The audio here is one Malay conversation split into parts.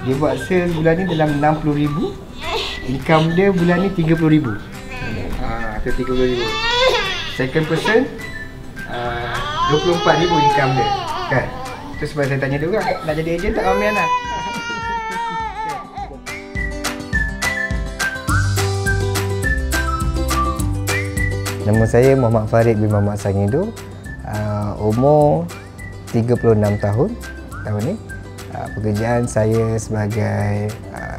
Dia buat sale bulan ni dalam 60,000. Income dia bulan ni 30,000. Atau 30,000. Second person 24,000 income dia. Kan? Tu sebab saya tanya dia orang, nak jadi ejen tak Mami Hana? Nama saya Muhammad Farid bin Muhammad Sangido. Umur 36 tahun ni. Pekerjaan saya sebagai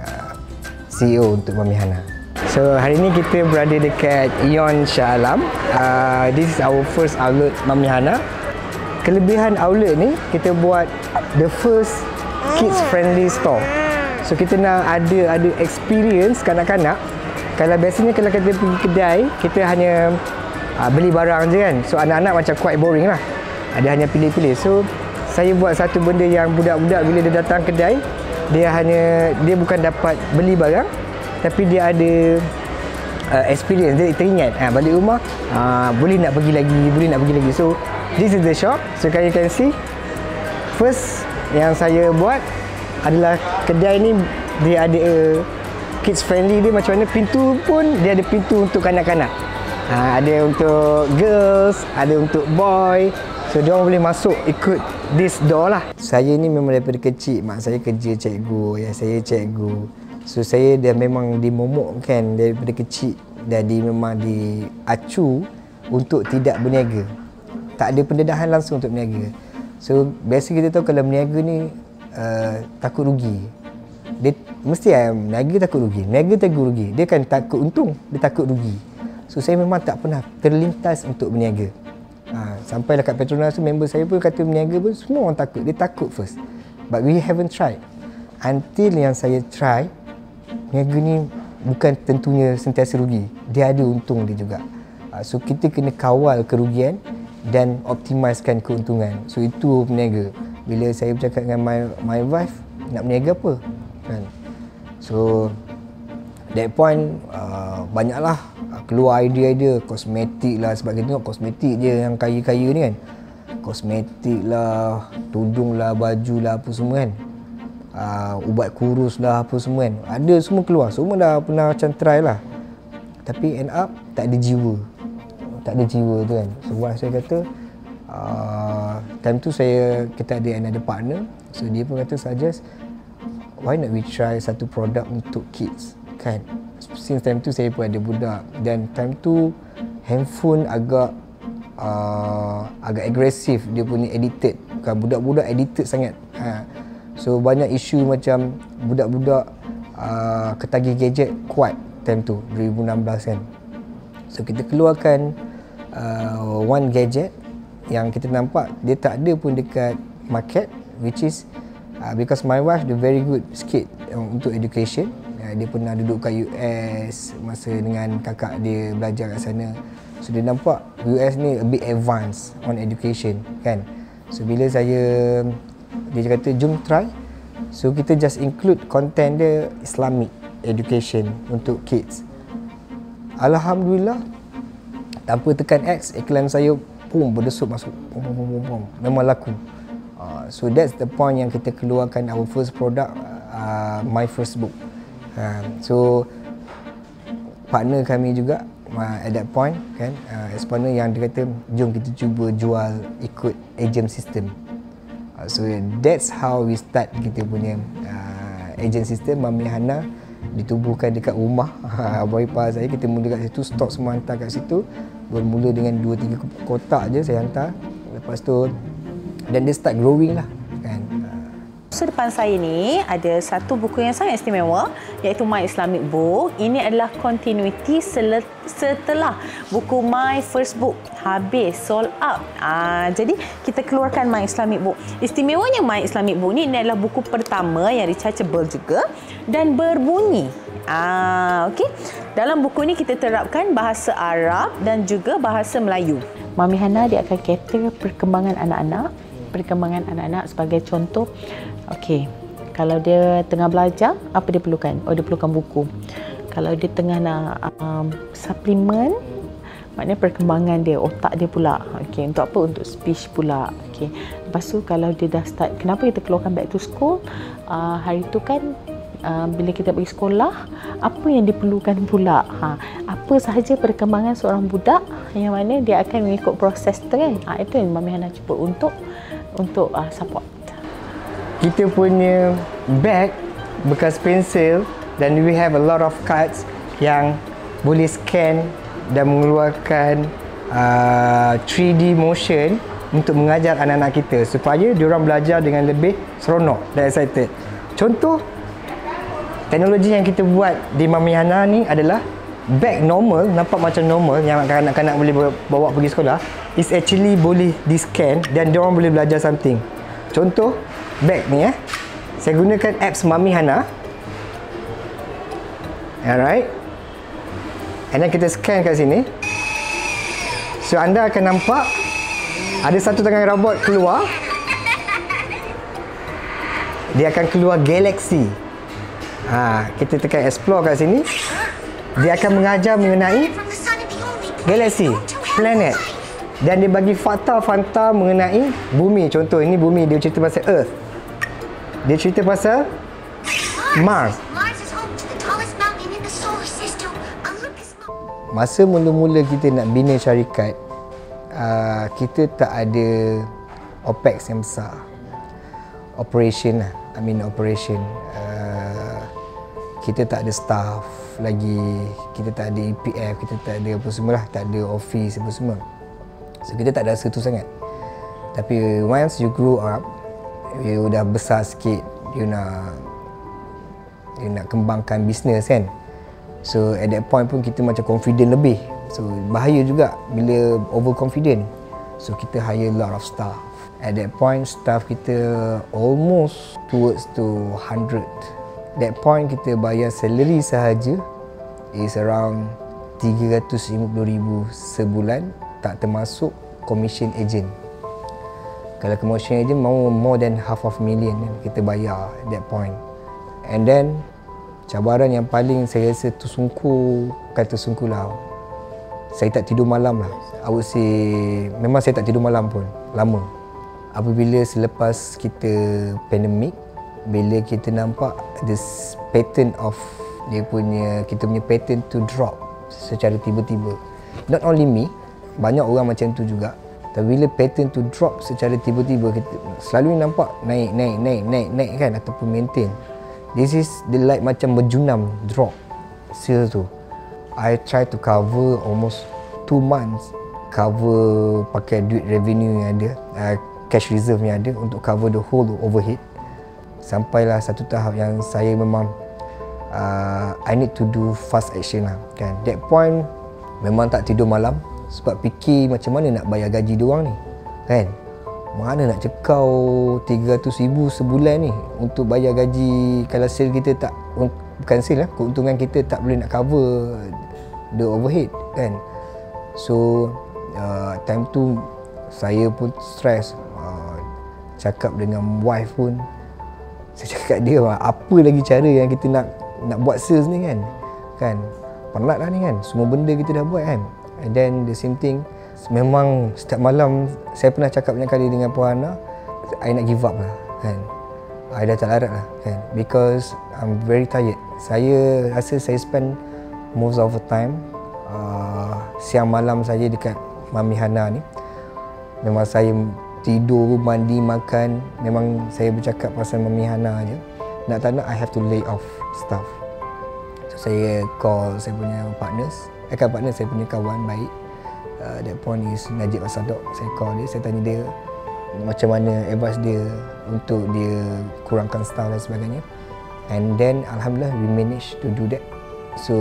CEO untuk Mami Hana. So hari ini kita berada dekat Ion Shah Alam. This is our first outlet Mami Hana. Kelebihan outlet ni, kita buat the first kids friendly store. So kita nak ada experience kanak-kanak. Kalau biasanya kalau kita pergi kedai, kita hanya beli barang je kan. So anak-anak macam quite boring lah. Dia hanya pilih-pilih. So saya buat satu benda yang budak-budak bila dia datang kedai, dia bukan dapat beli barang, tapi dia ada experience, dia teringat balik rumah boleh nak pergi lagi. So this is the shop. So you can see, first yang saya buat adalah kedai ni dia ada kids friendly. Dia macam mana, pintu pun dia ada pintu untuk kanak-kanak. Ada untuk girls, ada untuk boy. So diorang boleh masuk ikut this door lah. Saya ni memang daripada kecil, mak saya kerja cikgu, ayah saya cikgu. So saya dah memang dimomokkan daripada kecil, memang diacu untuk tidak berniaga. Tak ada pendedahan langsung untuk berniaga. So biasa kita tahu kalau berniaga ni takut rugi. Dia mesti berniaga takut rugi. Berniaga takut rugi. Dia kan takut untung, dia takut rugi. So saya memang tak pernah terlintas untuk berniaga. Sampailah kat Petronas tu, member saya pun kata berniaga pun semua orang takut. Dia takut first. But we haven't tried. Until yang saya try, berniaga ni bukan tentunya sentiasa rugi. Dia ada untung dia juga. So kita kena kawal kerugian dan optimiskan keuntungan. So itu berniaga. Bila saya bercakap dengan my wife, nak berniaga apa? Kan? So that point banyaklah keluar idea-idea kosmetik lah, sebab kita tengok kosmetik je yang kaya-kaya ni kan. Kosmetik lah, tudung lah, baju lah, apa semua kan. Ubat kurus lah, apa semua kan. Ada semua keluar, semua dah pernah macam try lah. Tapi end up tak ada jiwa. Tak ada jiwa tu kan. So saya kata time tu kita ada another partner. So dia pun kata suggest, why not we try satu produk untuk kids kan. Since time tu saya pun ada budak, dan time tu handphone agak agresif, dia punya edited. Bukan budak-budak edited sangat. So banyak isu macam budak-budak ketagih gadget kuat time tu 2016 kan. So kita keluarkan one gadget yang kita nampak dia tak ada pun dekat market, which is because my wife dia very good sikit untuk education. Dia pernah duduk kat US masa dengan kakak dia belajar kat sana. So dia nampak US ni a bit advanced on education kan. So bila dia kata jom try. So kita just include content dia Islamic education untuk kids. Alhamdulillah, tanpa tekan X, iklan saya berdesut masuk. Memang laku. So that's the point yang kita keluarkan our first product, My First Book. So partner kami juga at that point kan, as partner yang dia kata jom kita cuba jual ikut agent system. So that's how we start kita punya agent system. Mami Hana ditubuhkan dekat rumah abang ipar saya. Kita mula kat situ, stok semua hantar kat situ. Bermula dengan 2-3 kotak je saya hantar. Lepas tu dan dia start growing lah kan. So depan saya ni ada satu buku yang sangat istimewa, iaitu My Islamic Book. Ini adalah continuity setelah buku My First Book habis, sold out. Jadi kita keluarkan My Islamic Book. Istimewanya My Islamic Book ni, ini adalah buku pertama yang rechargeable juga dan berbunyi. Okey. Dalam buku ni kita terapkan bahasa Arab dan juga bahasa Melayu. Mami Hana dia akan cater perkembangan anak-anak sebagai contoh. Okey, kalau dia tengah belajar, apa dia perlukan? Oh, dia perlukan buku. Kalau dia tengah nak suplemen, maknanya perkembangan dia, otak dia pula. Okey, untuk apa? Untuk speech pula. Okey. Lepas tu kalau dia dah start, kenapa kita keluarkan back to school? Hari tu kan bila kita pergi sekolah, apa yang diperlukan pula? Apa sahaja perkembangan seorang budak yang mana dia akan mengikut proses tu kan? Itu yang Mami Hana cuba untuk support. Kita punya bag bekas pensel dan we have a lot of cards yang boleh scan dan mengeluarkan 3D motion untuk mengajar anak-anak kita supaya diorang belajar dengan lebih seronok dan excited. Contoh, teknologi yang kita buat di Mami Hana ni adalah bag normal, nampak macam normal yang kanak-kanak boleh bawa pergi sekolah, is actually boleh di-scan dan diorang boleh belajar something. Contoh, bag ni saya gunakan apps Mami Hana. Alright. And then kita scan kat sini. So anda akan nampak ada satu tangan robot keluar. Dia akan keluar galaksi. Kita tekan explore kat sini. Dia akan mengajar mengenai galaksi, planet. Dan dia bagi fakta-fakta mengenai bumi. Contoh ini bumi, dia cerita pasal Earth. Dia cerita pasal Mars. Masa mula-mula kita nak bina syarikat, kita tak ada OPEX yang besar. Operation. Kita tak ada staff lagi, kita tak ada EPF, kita tak ada apa semualah, tak ada office apa semua. So kita tak ada rasa tu sangat. Tapi once you grow up, you dah besar sikit, you nak kembangkan bisnes kan. So at that point pun kita macam confident lebih. So bahaya juga bila overconfident. So kita hire a lot of staff. At that point staff kita almost towards to 100. That point kita bayar salary sahaja is around 350,000 sebulan, tak termasuk commission agent. Kalau commission agent mau more than $500,000 kita bayar at that point. And then cabaran yang paling saya rasa tersungkur, bukan tersungkur lah, saya tak tidur malam lah. I would say memang saya tak tidur malam pun lama. Apabila selepas kita pandemik, bila kita nampak this pattern of kita punya pattern to drop secara tiba-tiba. Not only me, banyak orang macam tu juga. Tapi bila pattern to drop secara tiba-tiba, kita selalu nampak naik kan, ataupun maintain. This is the like macam berjunam drop sales tu. I try to cover almost 2 months, cover pakai duit revenue yang ada, cash reserve yang ada untuk cover the whole overhead. Sampailah satu tahap yang saya memang I need to do fast action lah kan. That point memang tak tidur malam sebab fikir macam mana nak bayar gaji diorang ni kan. Mana nak cekau 300,000 sebulan ni untuk bayar gaji kalau sale kita tak, bukan sale lah, keuntungan kita tak boleh nak cover the overhead kan. So time tu saya pun stress, cakap dengan wife pun, saya cakap dia apa lagi cara yang kita nak buat sales ni kan. Penat lah ni kan, semua benda kita dah buat kan. And then the same thing, memang setiap malam saya pernah cakap banyak kali dengan Puan Hana, I nak give up lah kan. I dah tak larat lah kan, because I'm very tired. Saya rasa saya spend most of the time siang malam saja dekat Mami Hana ni. Memang saya tidur, mandi, makan, memang saya bercakap pasal Mami Hana je. Nak tak nak, I have to lay off staff. So saya call saya punya partners, saya punya kawan baik. That point is Najib Asadok. Saya call dia, saya tanya dia macam mana advice dia untuk dia kurangkan staff dan sebagainya. And then alhamdulillah we managed to do that. So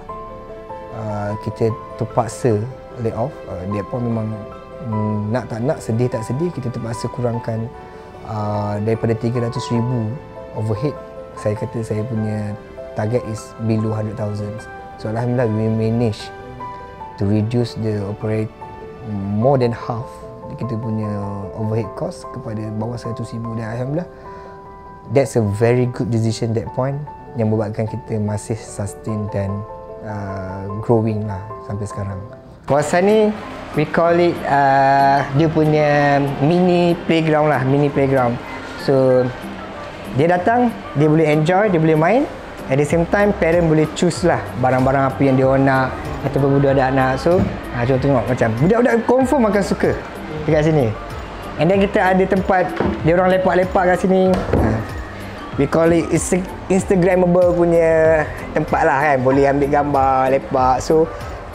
kita terpaksa lay off. That point memang nak tak nak, sedih tak sedih, kita terpaksa kurangkan daripada 300,000 overhead. Saya kata saya punya target is below 100,000. So alhamdulillah we manage to reduce the operate more than half kita punya overhead cost kepada bawah 100,000. Dan alhamdulillah that's a very good decision that point yang membuatkan kita masih sustain dan growing lah sampai sekarang. Kawasan ni we call it dia punya mini playground lah, mini playground. So dia datang, dia boleh enjoy, dia boleh main. At the same time, parent boleh choose lah barang-barang apa yang dia nak ataupun budak ada anak. So, cuba tengok macam budak-budak confirm akan suka dekat sini. And then kita ada tempat dia orang lepak-lepak kat sini. We call it Instagrammable punya tempat lah kan. Boleh ambil gambar, lepak. So,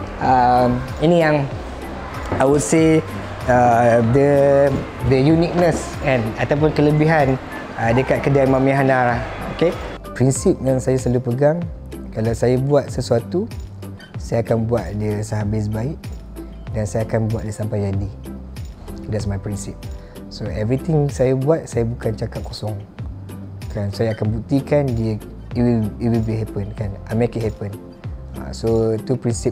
ini yang I would say the uniqueness kan, ataupun kelebihan dekat kedai Mami Hana lah. Okay? Prinsip yang saya selalu pegang, kalau saya buat sesuatu, saya akan buat dia sehabis baik dan saya akan buat dia sampai jadi. That's my principle. So everything saya buat, saya bukan cakap kosong. Kan, saya akan buktikan dia it will be happen kan. I make it happen. So itu prinsip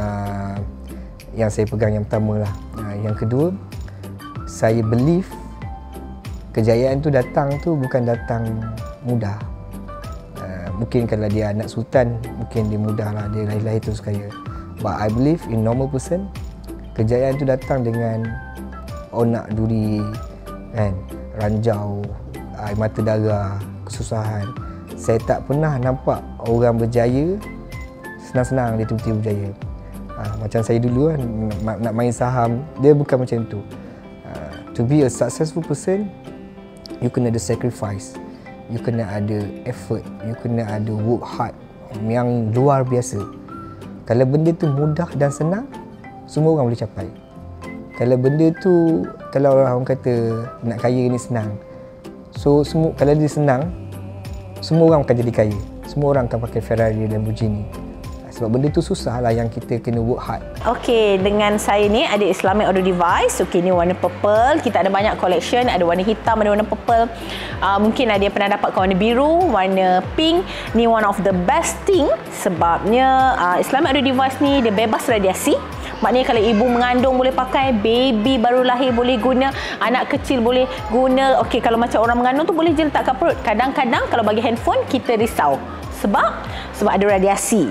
yang saya pegang yang pertama lah. Yang kedua, saya believe kejayaan tu datang tu bukan datang mudah. Mungkin kalau dia anak sultan, mungkin dia mudah lah, dia lahir-lahir terus kaya. But I believe in normal person, kejayaan tu datang dengan onak duri, kan, ranjau, air mata darah, kesusahan. Saya tak pernah nampak orang berjaya senang-senang dia tiba-tiba berjaya. Macam saya dulu kan, nak main saham, dia bukan macam tu. To be a successful person, you kena ada sacrifice. You kena ada effort, you kena ada work hard yang luar biasa. Kalau benda tu mudah dan senang, semua orang boleh capai. Kalau benda tu, kalau orang kata nak kaya ni senang, so semua, kalau dia senang, semua orang akan jadi kaya. Semua orang akan pakai Ferrari dan Lamborghini. Sebab benda tu susah lah, yang kita kena work hard. Okey, dengan saya ni ada Islamic audio device. Okey, ni warna purple. Kita ada banyak collection. Ada warna hitam, ada warna purple. Mungkin ada yang pernah dapat warna biru, warna pink. Ni one of the best thing sebabnya Islamic audio device ni dia bebas radiasi. Maknanya kalau ibu mengandung boleh pakai, baby baru lahir boleh guna, anak kecil boleh guna. Okey, kalau macam orang mengandung tu boleh je letak kat perut. Kadang-kadang kalau bagi handphone kita risau. Sebab ada radiasi.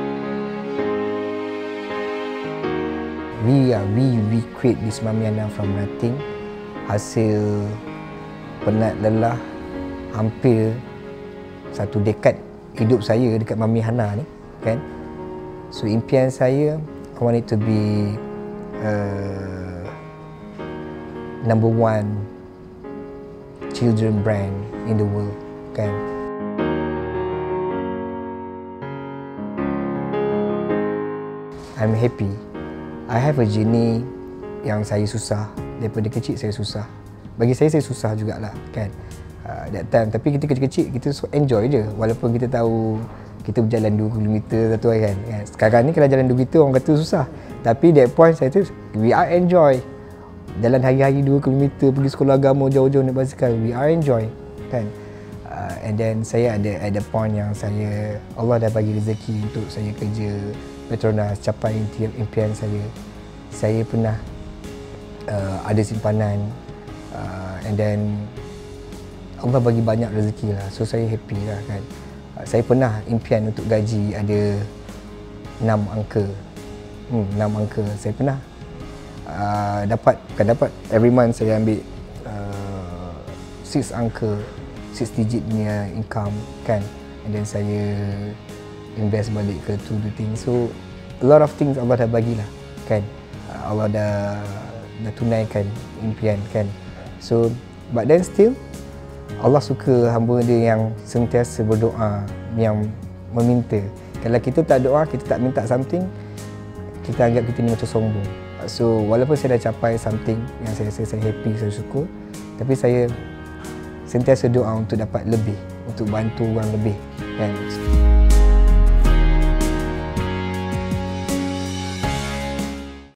We create this Mami Hana from nothing. Hasil penat lelah hampir 1 dekad hidup saya dekat Mami Hana ni kan. So impian saya, I want it to be number 1 children brand in the world kan. I'm happy. I have a journey yang saya susah. Daripada kecil saya susah. Bagi saya susah jugalah kan. That time. Tapi kita kecil-kecil, kita enjoy je. Walaupun kita tahu kita berjalan 2 km satu hari kan. Sekarang ni kalau jalan 2 km orang kata susah. Tapi that point saya tu, we are enjoy. Jalan hari-hari 2 km, pergi sekolah agama jauh-jauh naik basikal. We are enjoy kan. And then saya ada at the point yang saya, Allah dah bagi rezeki untuk saya kerja Petronas, capai impian saya. Saya pernah ada simpanan and then Allah bagi banyak rezeki lah. So saya happy lah kan. Saya pernah impian untuk gaji ada 6 angka. 6 angka. Saya pernah bukan dapat. Every month saya ambil 6 angka, 6 digit punya income kan. And then saya invest balik ke to do things. So a lot of things Allah dah bagilah kan. Allah dah tunaikan impian kan. So but then still Allah suka hamba dia yang sentiasa berdoa, yang meminta. Kalau kita tak doa, kita tak minta something, kita anggap kita ni macam sombong. So walaupun saya dah capai something yang saya happy, saya syukur, tapi saya sentiasa doa untuk dapat lebih, untuk bantu orang lebih kan.